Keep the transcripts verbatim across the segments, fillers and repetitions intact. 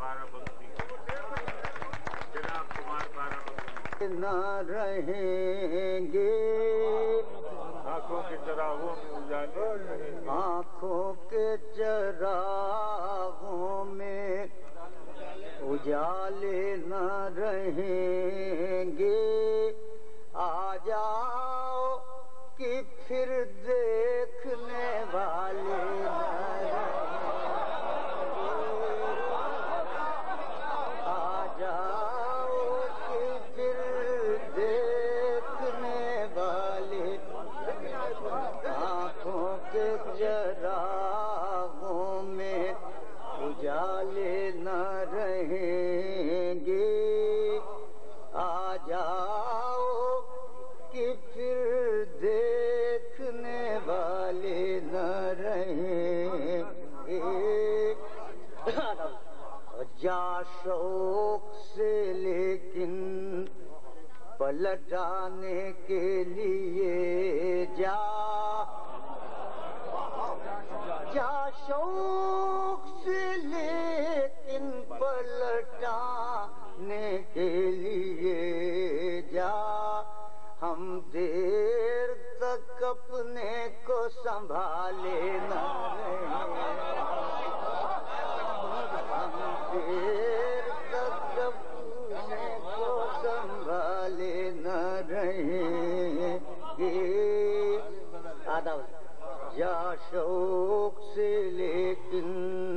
نہ رہیں گے آنکھوں کے چراغوں میں اجالے آنکھوں کے چراغوں میں اجالے نہ رہیں گے آ جاؤ کہ پھر دیکھنے والے نہ رہیں چراغوں میں اجالے نہ رہیں گے آ جاؤ کہ پھر دیکھنے والے نہ رہیں گے جا شوق سے لیکن پلٹانے کے لیے جا جا شوق سے لیکن پلٹانے کے لیے جا ہم دیر تک اپنے کو سنبھالے نہ رہیں ہم دیر تک اپنے کو سنبھالے نہ رہیں گے آدھا جا شوق سے لیکن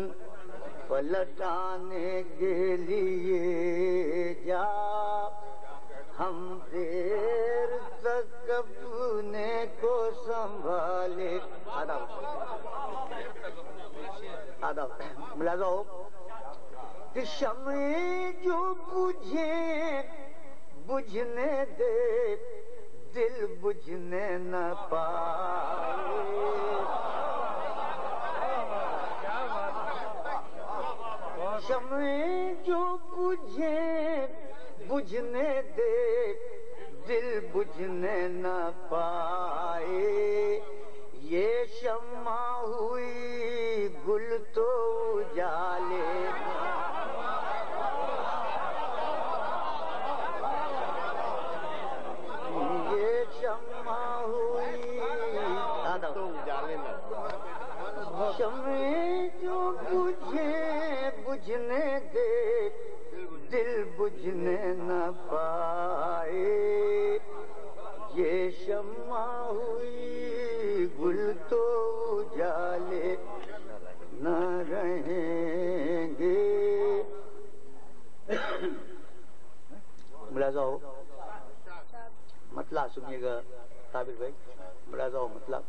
پلٹانے کے لیے جا ہم دیر تک اپنے کو سنبھالے آداب آداب ملازہ ہو کہ شمعیں جو بجھے بجھنے دے دل بجھنے نہ پائے شمعیں جو بجھے بجھنے دے دل بجھنے نہ پائے یہ شمع ہوئی گل تو اجالے یہ شمع ہوئی تو اجالے نہ شمعیں جو بجھے بجھنے دے دل بجھنے نہ پائے یہ شمع ہوئی گل تو اجالے نہ رہیں گے ملاحظہ ہو مطلب سنیے گا طابر بھائی ملاحظہ ہو مطلب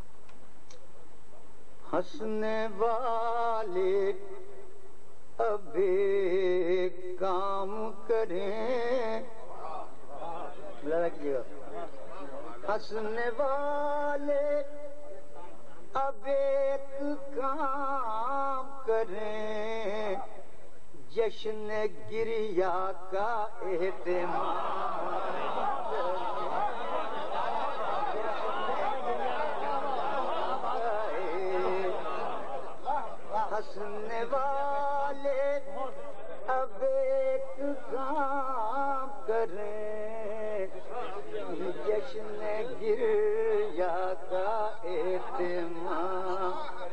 ہنسنے والے اب ایک کام کریں ملاحظہ کیجیے گا ہنسنے والے اب ایک کام کریں جشن گریا کا اہتمام ہنسنے والے اب ایک کام کریں جشن گریا کا اہتمام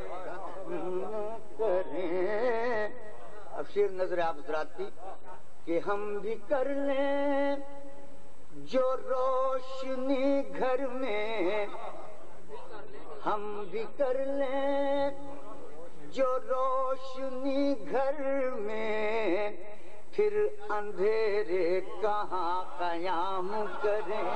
کریں اب شیر نظر آپ حضرات کی کہ ہم بھی کر لیں جو روشنی گھر میں ہم بھی کر لیں جو روشنی گھر میں پھر اندھیرے کہاں قیام کریں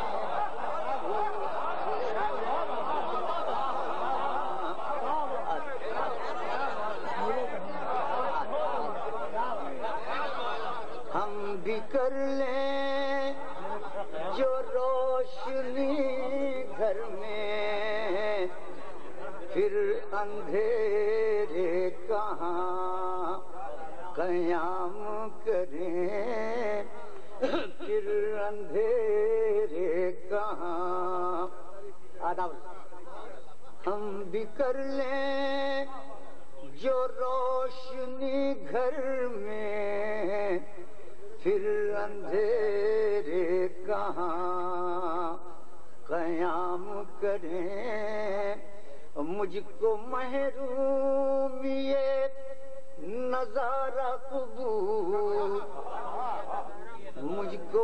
ہم بھی کر لیں جو روشنی گھر میں پھر اندھیرے کہاں قیام کریں پھر اندھیرے کہاں آداب ہم بھی کر لیں جو روشنی گھر میں پھر اندھیرے کہاں قیام کریں مجھ کو محرومیت نظارہ قبول مجھ کو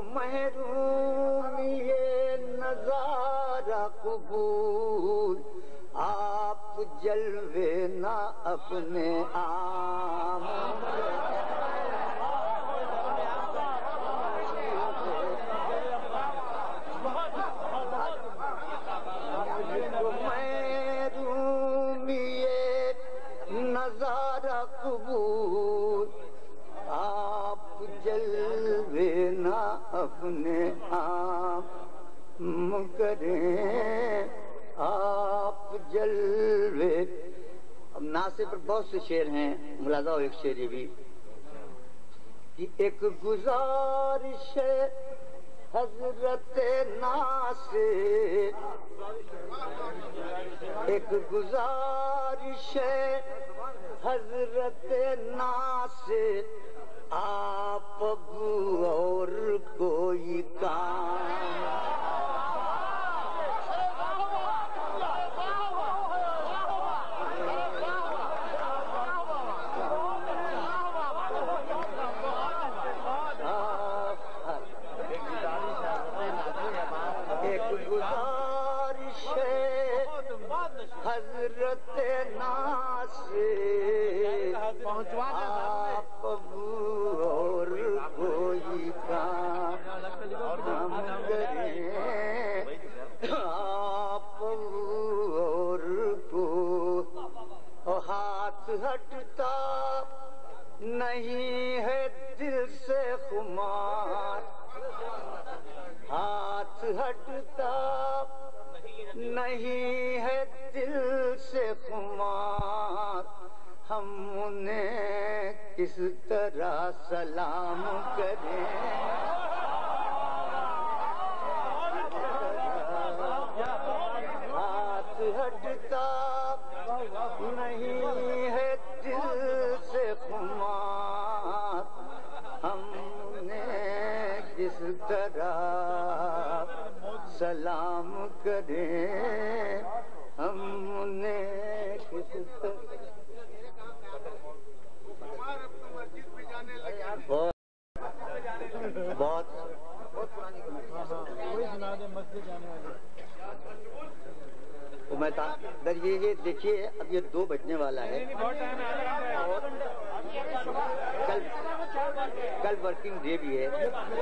محرومیت نظارہ قبول آپ جلوے نہ اپنے عام نظارہ قبول آپ جلوے نہ اپنے عام کریں آپ جلوے. اب ناصر پر بہت سے شعر ہیں ملاحظہ ہو ایک شعر یہ بھی کہ ایک گزارش حضرت ناصر ایک گزارش حضرت ناصر آپ اور کوئی کام حضرت ناصر آپ اور کوئی کام کریں آپ اور کو ہاتھ ہٹتا نہیں ہے دل سے خمار ہاتھ ہٹتا نہیں ہے دل سے خمار ہم انہیں کس طرح سلام کریں ہاتھ ہٹتا نہیں ہے دل سے خمار ہم انہیں کس طرح سلام کریں ہم انہیں کس طرح بہت بہت میں یہ دیکھیے اب یہ دو بجنے والا ہے اور کل کل ورکنگ ڈے بھی ہے.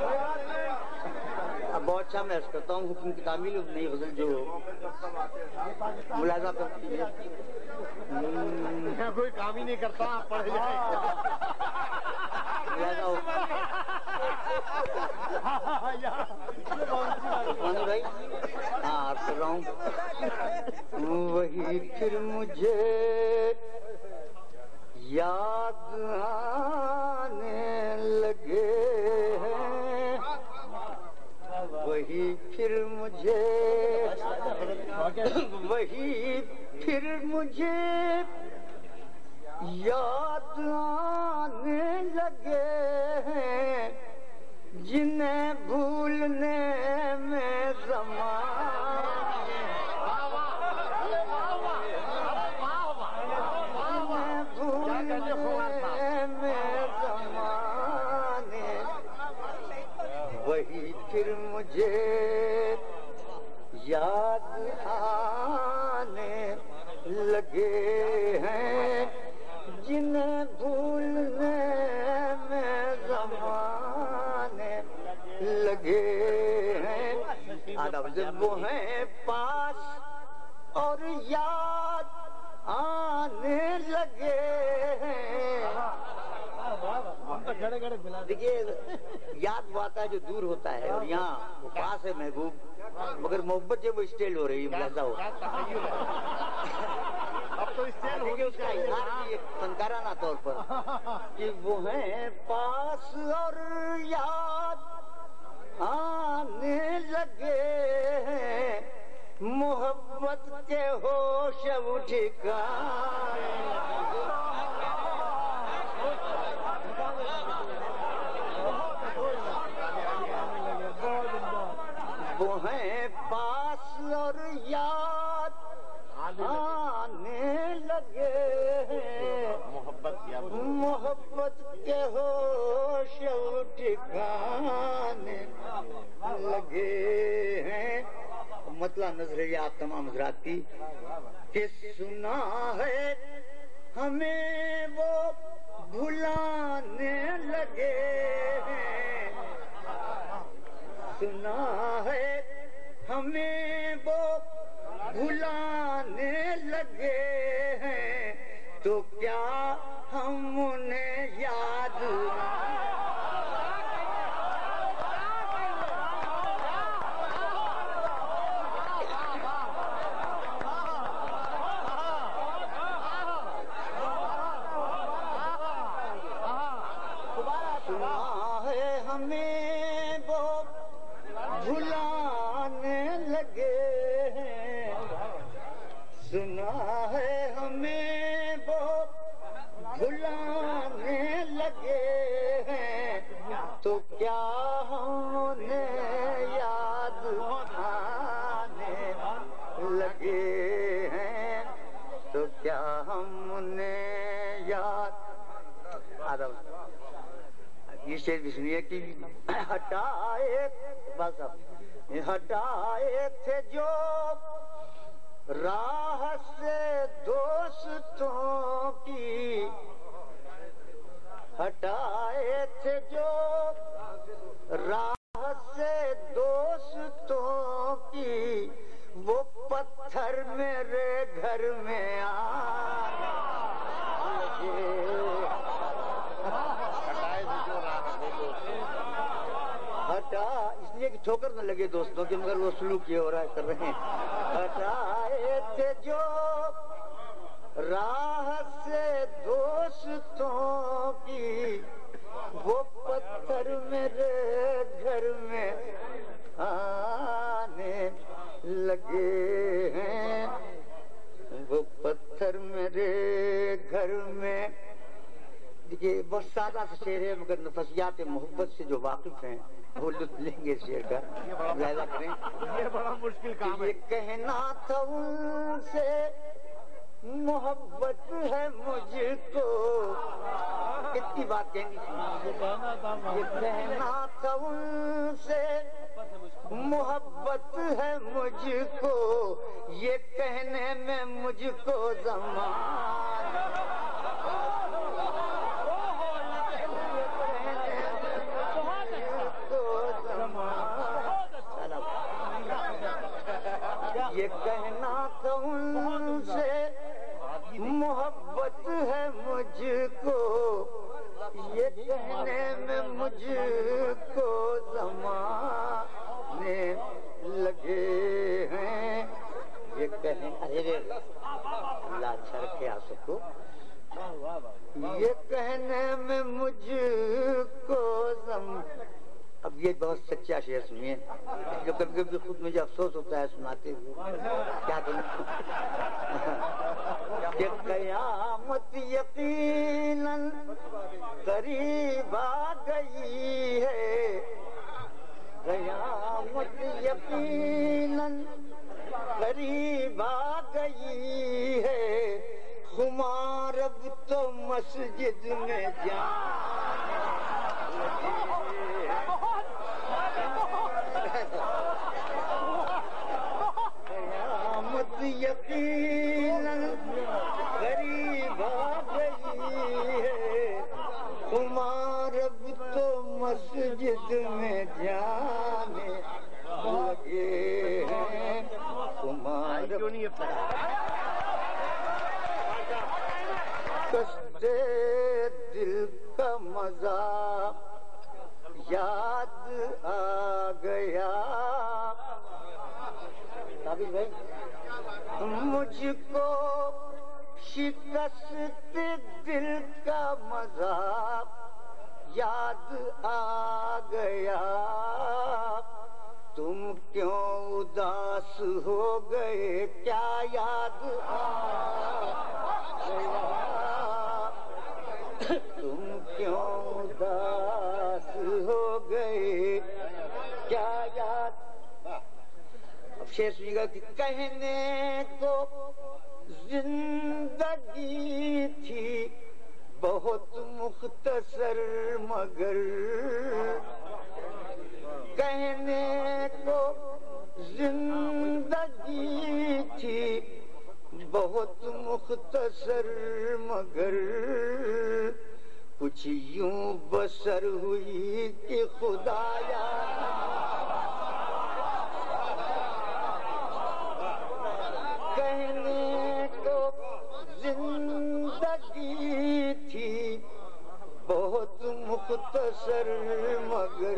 اب بہت اچھا میں عرض کرتا ہوں حکم کی تعمیل نئی غزل جو ملاحظہ کرتی ہے کوئی کام ہی نہیں کرتا پڑھ جائے بھائی ہاں آپ کر رہا ہوں وہی پھر مجھے یاد آنے لگے ہیں وہی پھر مجھے وہی پھر مجھے یاد آنے لگے ہیں جنہیں بھولنے میں زمان جنہیں بھولنے میں زمانے وہی پھر مجھے یاد آنے لگے ہیں جنہیں بھولنے میں زمانے لگے ہیں ادب جب وہ ہیں پاس اور یاد آنے لگے ہیں. دیکھیے یاد وہ آتا ہے جو دور ہوتا ہے اور یہاں وہ پاس ہے محبوب مگر محبت جب وہ اسٹیل ہو رہی ہے ملاحظہ ہو اب تو اس کا اظہار بھی ایک فنکارانہ طور پر کہ وہ ہیں پاس اور یاد آنے لگے ہیں محبت کے ہوش اٹھ کر آنے لگے ہیں، محبت کیا محبت کے ہوش ٹھکانے لگے ہیں۔ مطلب نظریات تمام حضرات کی کہ سنا ہے ہمیں وہ بھلانے لگے ہیں، سنا ہے ہمیں وہ بھلانے لگے ہیں، تو کیا ہم انہیں یاد ہمیں وہ بھلانے لگے ہیں، سنا ہے ہمیں وہ بھلانے لگے ہیں، تو کیا ہم انہیں یاد آنے لگے ہیں، تو کیا ہم انہیں یاد یہ شعر بھی سنیے کہ ہٹائے بس اب ہٹائے تھے جو راہ سے دوستوں کی، ہٹائے تھے جو راہ سے دوستوں کی، وہ پتھر میرے گھر میں آنے لگے، ہٹا اس لیے کہ ٹھوکر نہ لگے دوستوں کے، مگر وہ سلوک یہ ہو رہا ہے کر رہے ہیں۔ ہٹائے تھے جو راہ سے دوستوں کی، وہ پتھر میرے گھر میں آنے لگے ہیں، وہ پتھر میرے گھر میں۔ دیکھیے بہت سادہ سا شعر ہے، مگر نفسیات محبت سے جو واقف ہیں وہ لطف لیں گے اس شعر کا، ملاحظہ کریں۔ یہ بڑا مشکل کام ہے۔ یہ کہنا تھا ان سے محبت ہے مجھ کو، کتنی بات کہنی تھی، یہ کہنا تھا ان سے محبت ہے مجھ کو، یہ کہنے میں مجھ کو زمان یہ کہنا تھا ان سے محبت ہے مجھ کو، یہ کہنے میں مجھ کو زمانے لگے ہیں، یہ کہنے ارے اللہ اچھا رکھے آپ سب کو، یہ کہنے میں مجھ کو زم۔ اب یہ بہت سچا شعر سنیے، جو کبھی کبھی خود مجھے افسوس ہوتا ہے سناتے ہوئے، کیا کروں کہ قیامت یقیناً قریب آ گئی ہے، قیامت یقیناً قریب آ گئی ہے، خمار اب تو مسجد میں جانے لگے، قیامت یقیناً قریب آ گئی ہے، خمار اب تو مسجد میں جانے لگے ہیں، خمار کشتے دل کا مزہ یاد آ گیا، مجھ کو شکست دل کا مزہ یاد آ گیا، تم کیوں اداس ہو گئے، کیا یاد آ گیا، تم کیوں اداس ہو گئے، کیا یاد۔ اب شعر سنیے گا کہ کہنے کو زندگی تھی بہت مختصر مگر کہنے کو زندگی تھی بہت مختصر مگر کچھ یوں بسر ہوئی کہ خدایا کہنے کو زندگی تھی بہت مختصر مگر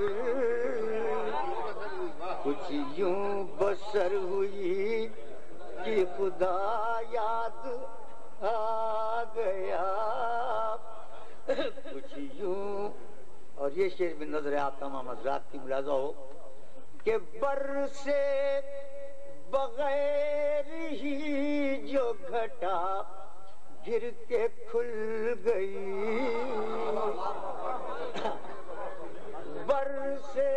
کچھ یوں بسر ہوئی کہ خدا یاد آ گیا کچھ یوں. اور یہ شعر بھی نظر آپ تمام حضرات کی ملاحظہ ہو کہ بر سے بغیر ہی جو گھٹا گر کے کھل گئی بر سے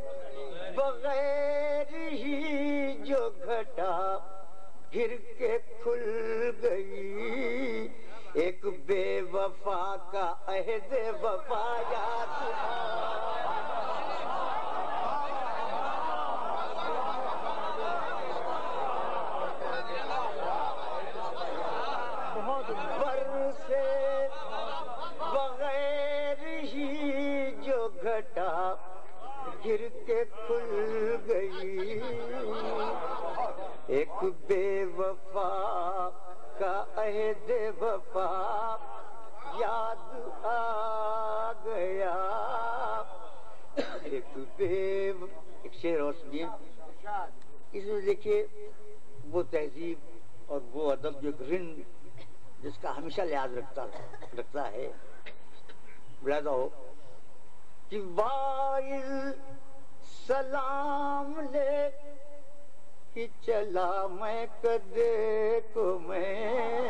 بغیر ہی جو گھٹا گر کے کھل گئی ایک بے وفا کا عہد وفا یاد بر سے بغیر ہی جو گھٹا گر کے کھل گئی ایک بے وفا کا عہد وفا یاد آ گیا ایک بے ایک شعر اور سنیے اس میں دیکھیے وہ تہذیب اور وہ ادب جو گرن جس کا ہمیشہ لحاظ رکھتا رکھتا ہے ملاحظہ ہو کہ وائل سلام لے کہ چلا میں کدے کو میں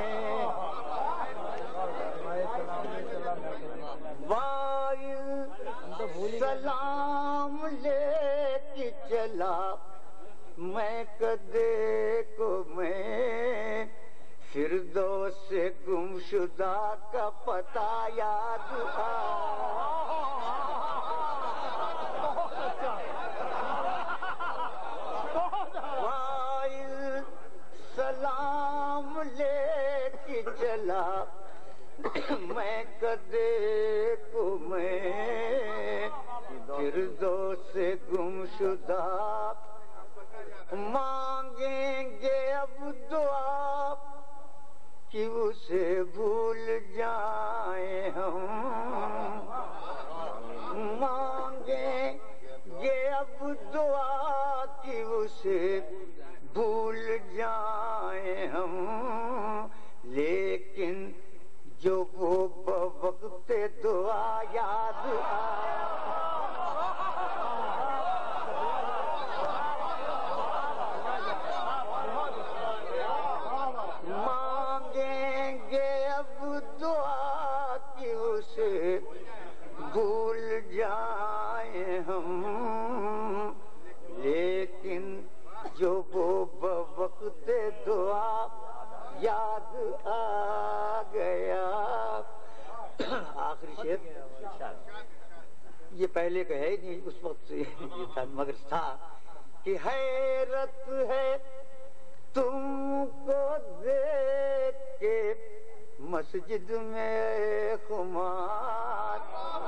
وائل سلام لے کہ چلا میں کدے کو میں فردوس سے گمشدہ کا پتہ یاد آ سلام لے کے چلا میں کدے کو میں فردوس سے گمشدہ مانگیں گے اب دعا کہ اسے بھول جائیں ہم مانگیں گے اب دعا کہ اسے بھول جائیں ہم لیکن جو وہ بوقت دعا یاد آئے مانگیں گے اب دعا کہ اسے بھول جائیں ہم لیکن جو وہ بوقت دعا یاد آ گیا. آخری شعر یہ پہلے کا ہے نہیں اس وقت سے مگر تھا کہ حیرت ہے تم کو دیکھ کے مسجد میں خمار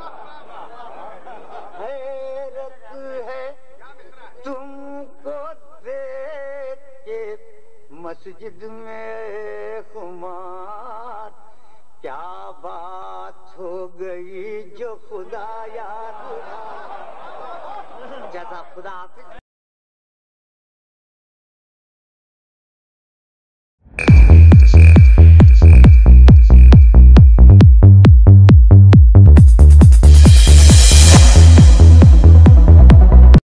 حیرت ہے تم کو دیکھ کے مسجد میں خمار کیا بات ہو گئی جو خدا یاد جزا خدا حافظ.